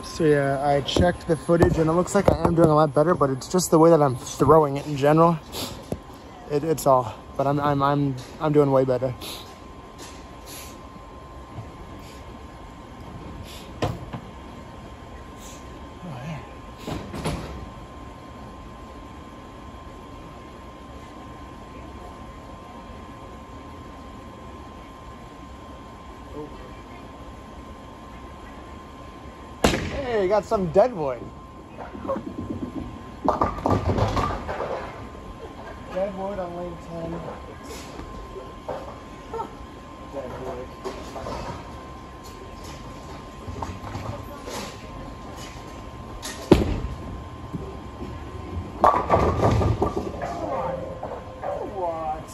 So yeah, I checked the footage and it looks like I am doing a lot better, but it's just the way that I'm throwing it in general. It's all, but I'm doing way better. Hey, you got some dead wood. Dead wood on lane 10. Dead wood. What?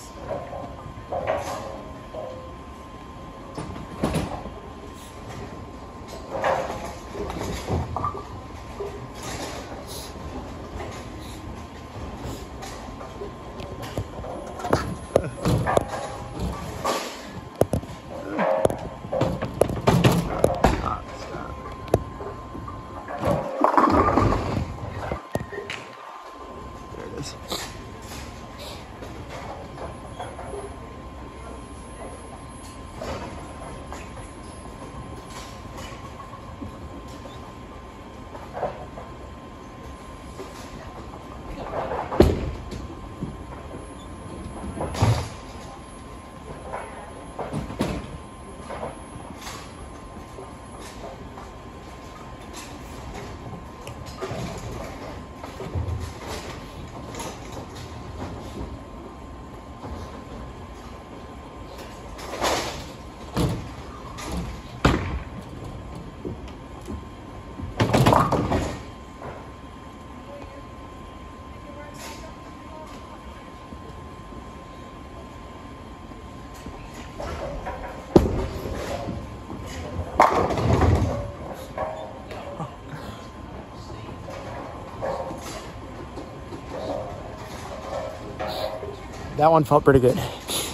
That one felt pretty good.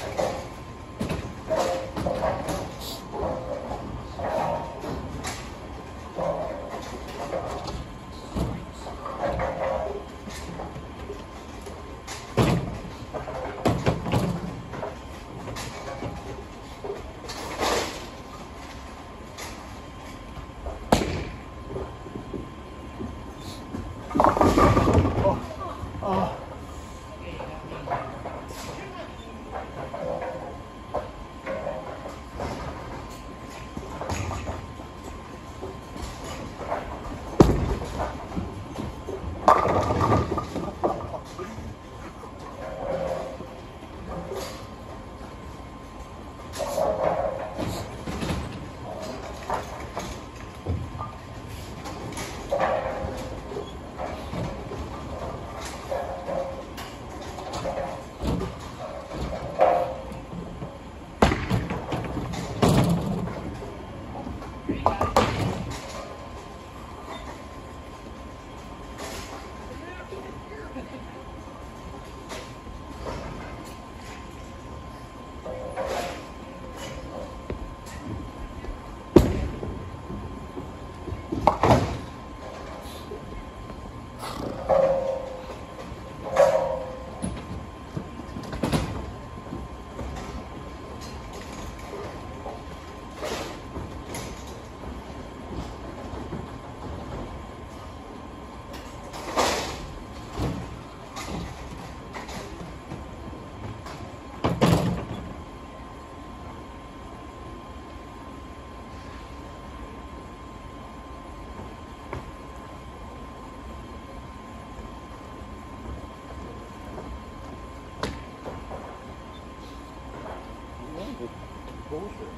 Bullshit.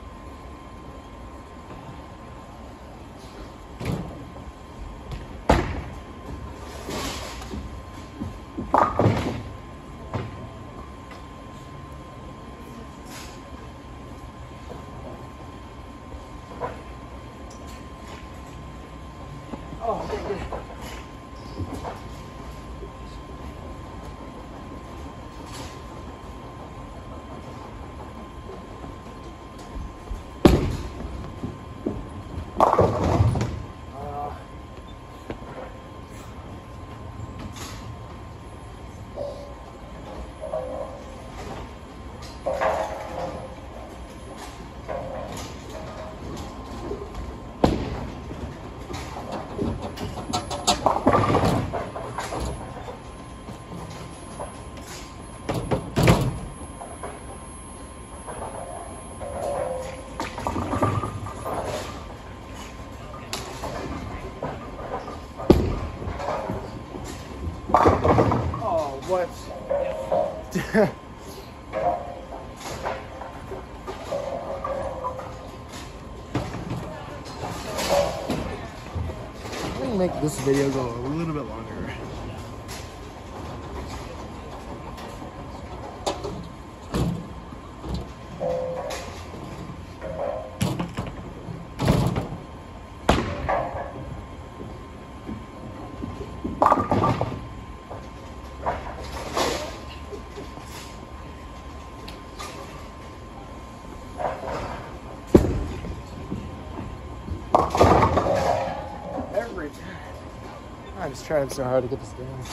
Oh, okay, good. What? I'm gonna make this video go a little bit longer. I'm just trying so hard to get this down.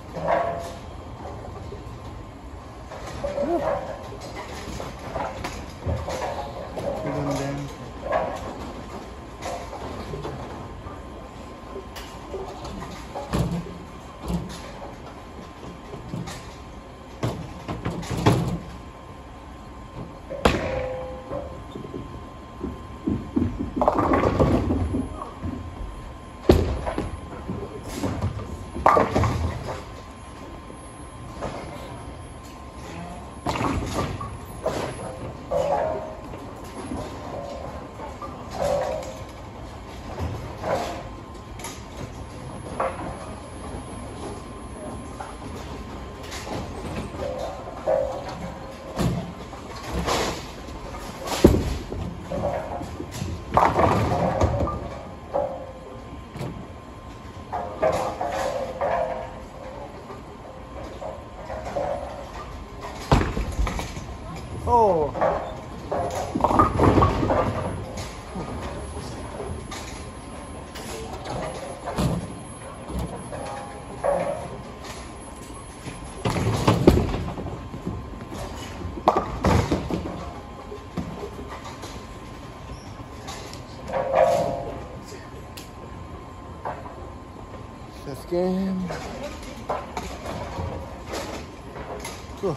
Oh. Fifth game. Whew.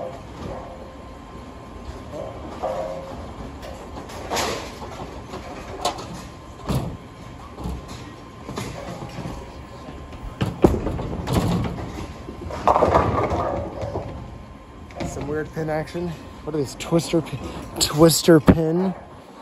Some weird pin action. What are these? Twister pin.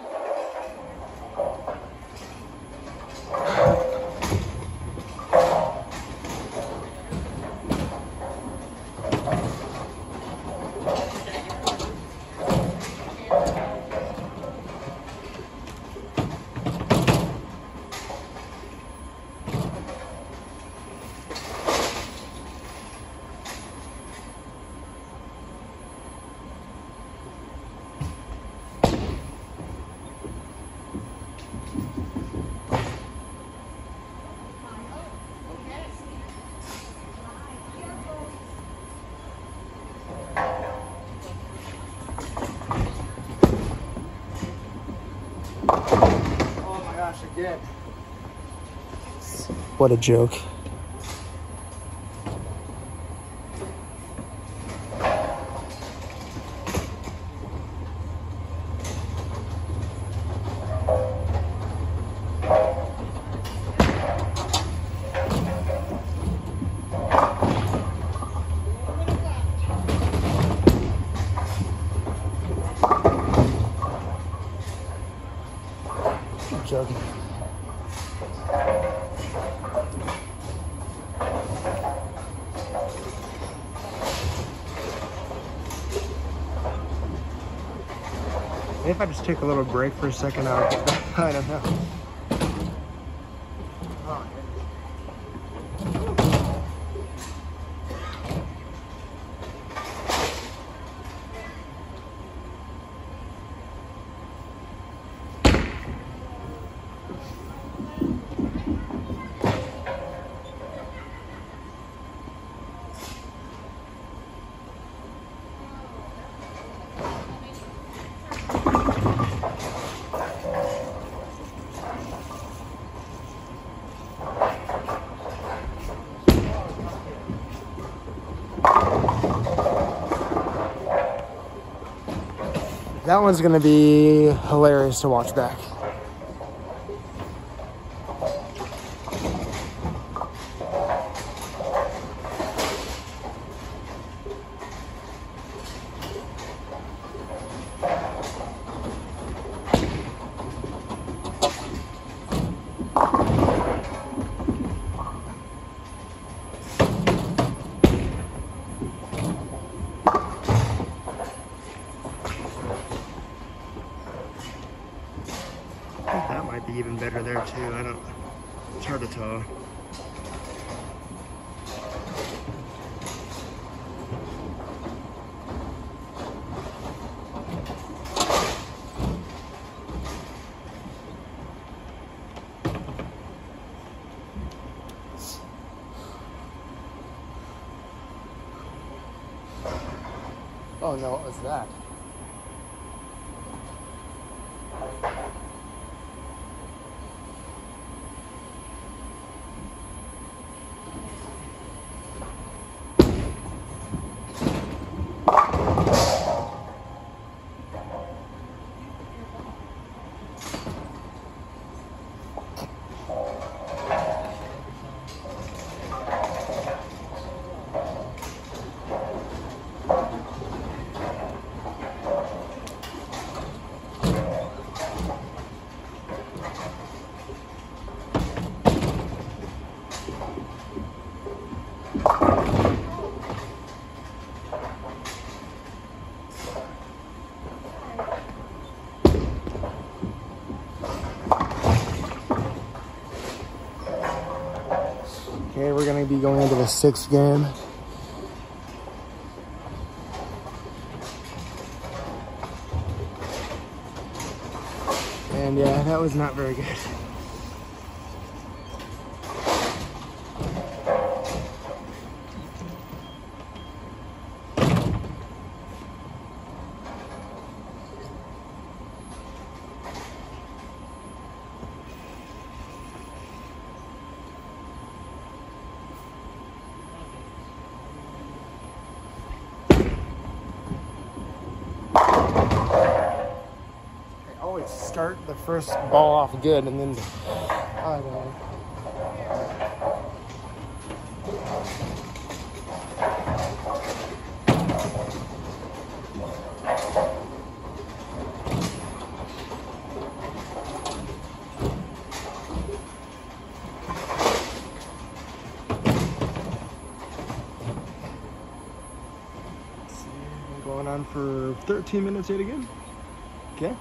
Again. What a joke. Joking. Maybe if I just take a little break for a second, I'll get back. I don't know. Oh, that one's gonna be hilarious to watch back. It's hard to tell. Oh no, what was that? Okay, we're gonna be going into the 6th game. And yeah, that was not very good. Start the first ball off good and then I don't know. Let's see, I'm going on for 13 minutes yet again. Okay.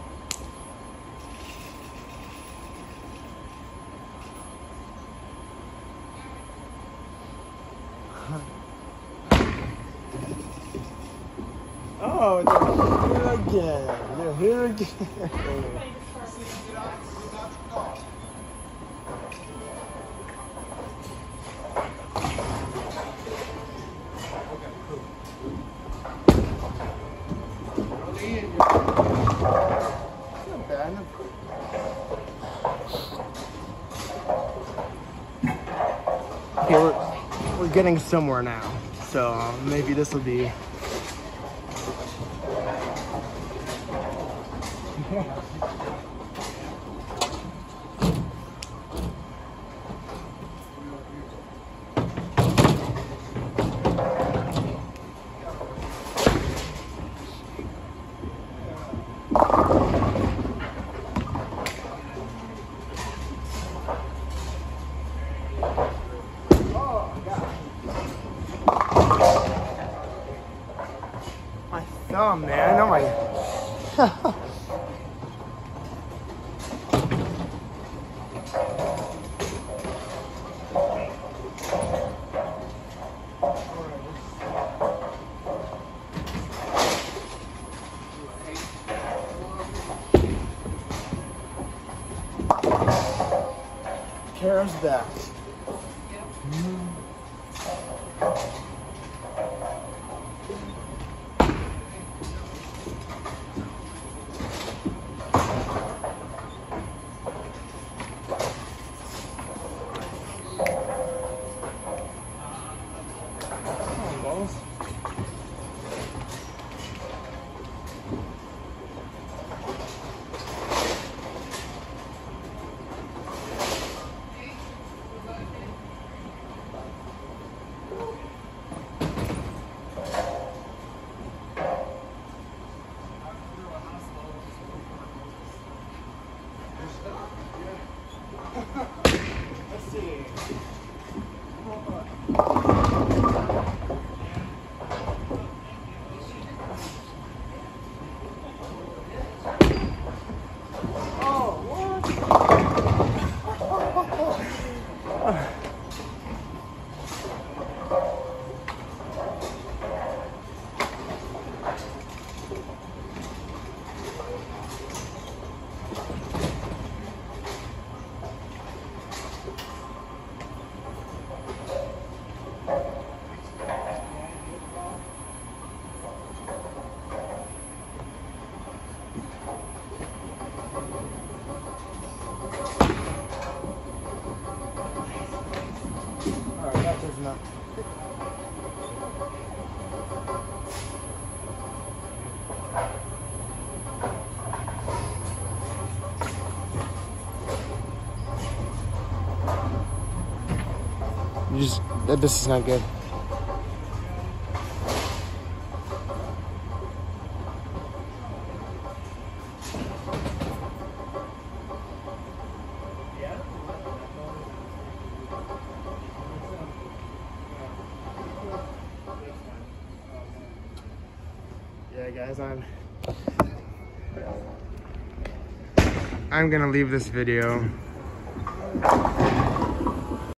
Oh, they're here again. They're here again. Not bad. Okay, we're getting somewhere now. So maybe this will be. Oh man, oh my. Kara's back. Let's see. Oh, what? This is not good. Yeah, guys, I'm gonna leave this video.